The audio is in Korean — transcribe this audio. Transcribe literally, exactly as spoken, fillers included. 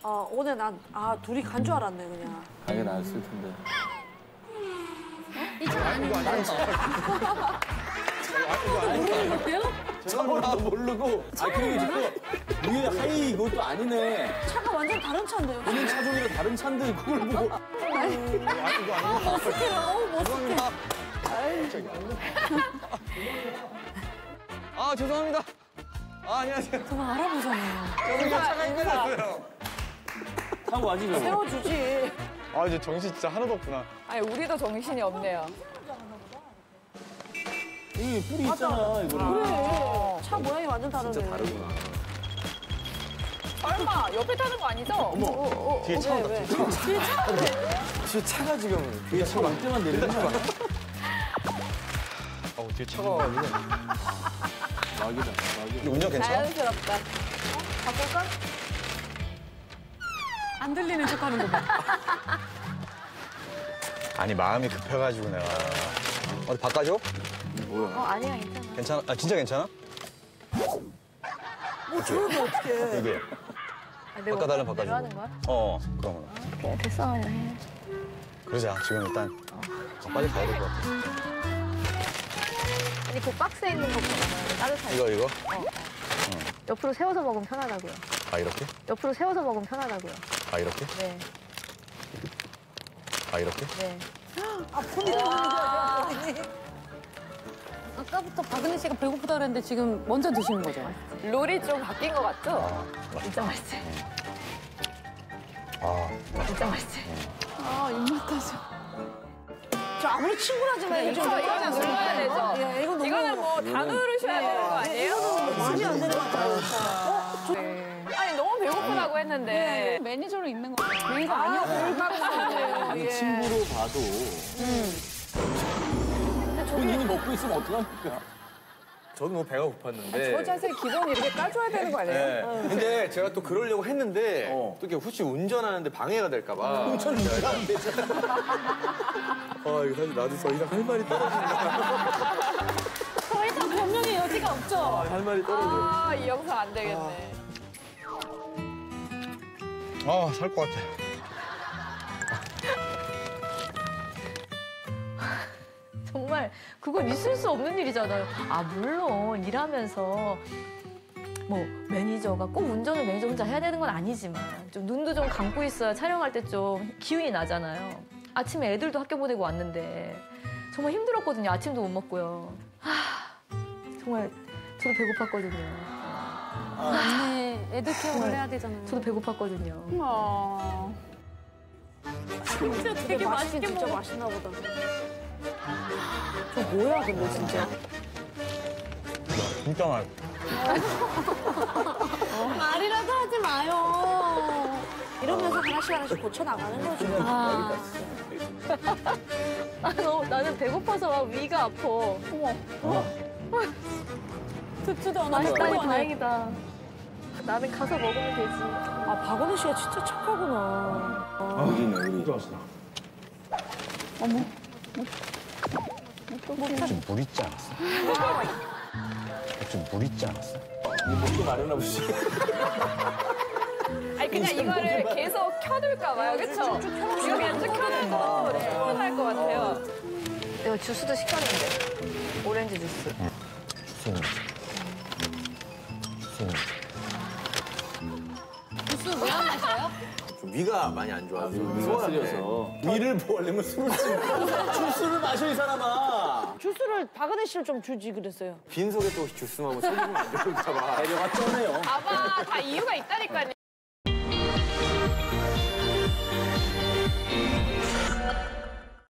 어, 오늘 난, 아, 둘이 간 줄 알았네, 그냥. 가게 나왔을 텐데. 이거 아니고 저는 모르고. 아, 그리고 지금 위에 하이 이것도 아니네. 차가 완전 다른 차인데요. 본인 차 종이랑 다른 차인데 그걸 보고. 머쓱해, 어우, 머쓱해. 아, 죄송합니다. 아, 안녕하세요. 정말 알아보잖아요. 저는 차가 힘들었어요. 타고 가지, 그거. 세워주지. 아, 이제 정신 진짜 하나도 없구나. 아니, 우리도 정신이 없네요. 이 뿔이 있잖아, 이거는. 그래. 차 모양이 완전 다르네. 진짜 다르구나. 설마 옆에 타는 거 아니죠? 어머, 어, 어, 뒤에 어, 차가 왜, 왜? 왜? 뒤에 차 왜? 뒤에 차가 지금. 뒤에 차 올 때만 내리는 거 아니야? 어, 뒤에 차가 와가지고. 막이다, 막이. 운전 괜찮아? 자연스럽다. 바꿀까? 안 들리는 척하는 거 봐. 아니, 마음이 급해가지고 내가. 어디 바꿔줘? 뭐야? 어, 아니야, 괜찮아. 괜찮아? 아, 진짜 괜찮아? 뭐 저러면 어떡해. 이게. 아, 내가 바꿔달라면 오빠 바꿔줘. 하는 거야? 어, 그러면. 그래, 됐어, 그냥 해. 그러자, 지금 일단. 어, 빨리 가야 될 것 같아. 아니, 그 박스에 있는 거 보면 따뜻하게. 이거, 이거? 옆으로 세워서 먹으면 편하다고요. 아, 이렇게? 옆으로 세워서 먹으면 편하다고요. 아, 이렇게? 네, 아, 이렇게? 네. 아, 본인이 하는 거야, 본인이. 아까부터 박은희 씨가 배고프다 그랬는데 지금 먼저 드시는 거죠? 룰이 좀 바뀐 것 같죠? 아, 맛있다. 진짜 맛있지? 아, 진짜 맛있지? 아, 입맛 타죠. 저 아무리 친구라지만 이거, 이거는 눌러야 되죠? 예, 이건 너무. 이거는 뭐 다 누르셔야 되는 거 아니에요? 이거는 말이 안 되는 것 같아요. 어? 저, 네. 아니, 너무 배고프다고 했는데. 매니저로 있는 거 매니저 아니었어요. 예. 친구로 봐도. 본인이 먹고 있으면 어떡합니까? 저도 너무 배가 고팠는데. 저 자세 기본 이렇게 까줘야 되는 거 아니에요? 네. 근데 제가 또 그러려고 했는데 어. 또 이렇게 혹시 운전하는데 방해가 될까봐. 운전 누가 안 되잖아. 아 이거 사실 나도 더 이상 할 말이 떨어진다. 더 이상 변명의 여지가 없죠. 할 말이 떨어져. 아, 이 영상 안 되겠네. 아, 살 것 같아. 정말 그건 있을 수 없는 일이잖아요. 아 물론 일하면서 뭐 매니저가 꼭 운전을 매니저 혼자 해야 되는 건 아니지만 좀 눈도 좀 감고 있어야 촬영할 때 좀 기운이 나잖아요. 아침에 애들도 학교 보내고 왔는데 정말 힘들었거든요. 아침도 못 먹고요. 하, 정말 저도 배고팠거든요. 맞네. 애들 케어를 해야 되잖아요. 저도 배고팠거든요. 어. 진짜 되게 맛있긴 진짜 맛있나 보다. 저 뭐야, 근데 진짜. 진짜 맛. 말이라도 하지 마요. 이러면서 하나씩 하나씩 고쳐나가는 거죠. 아, 아 너, 나는 배고파서 막 위가 아파. 어머. 듣지도 않아. 맛있다니 다행이다. 나는 가서 먹으면 되지. 아, 박은희 씨가 진짜 착하구나. 의리네, 의리. 혹시 물 있지 않았어? 혹시 물 있지 않았어? 먹고 마려나 보시. 아니, 그냥 이거를 계속 켜둘까 봐요, 그쵸? 이거 그냥 쭉 켜놓고 충분할 것 같아요. 이거 주스도 시켰는데. 오렌지 주스. 주스는. 주스는. 주스 왜 안 마셔요? 좀 위가 많이 안 좋아서. 위가 쓰려서. 위를 보려면 술을 좀. 주스를 마셔, 이 사람아. 주스를 박은희 씨를 좀 주지 그랬어요. 빈속에 또 주스 먹으면 소금을 안 들어올까봐. 배려가 쩌네요. 봐봐, 다 이유가 있다니까요.